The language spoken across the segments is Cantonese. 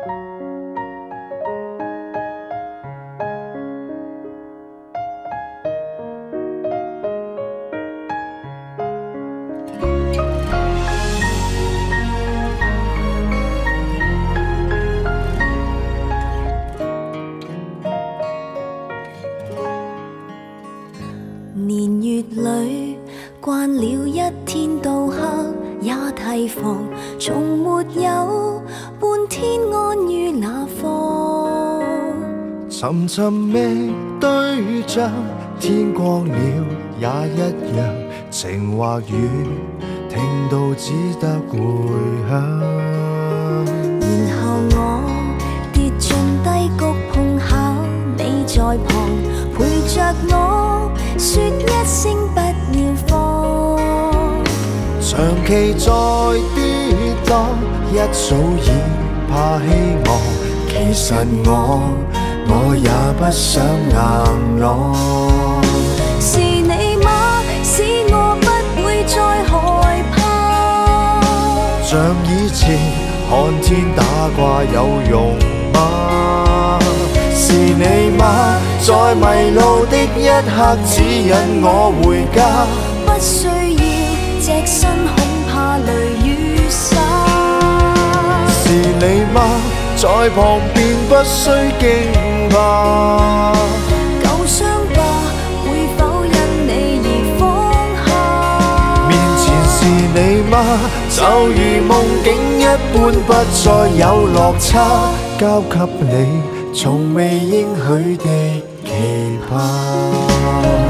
年月里惯了一天到黑也提防，从没有半天安于那方。 沉沉觅对象，天光了也一样，情或远，听到只得回响。 然後我跌進低谷，碰巧你在旁，陪着我說一聲不要慌。 長期在跌宕，一早已怕希望。其實我也不想硬朗。 是你嗎？使我不會再害怕。 像以前看天打卦有用嗎？是你嗎？在迷路的一刻指引我回家。 不需要隻身，恐怕雷雨灑。 是你嗎？在旁邊不需驚怕。 舊傷疤會否因你而放下？ 面前是你嗎？就如夢境一般，不再有落差。交給你，從未應許的期盼。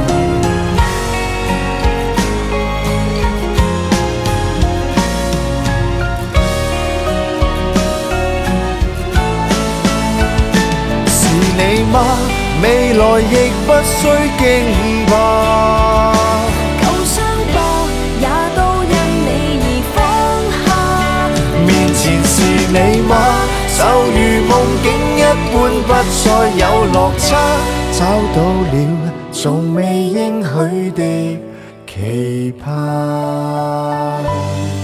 你嗎？未來亦不需驚怕。 舊傷疤也都因你而放下。 面前是你嗎？就如夢境一般，不再有落差。找到了從未應許的期盼。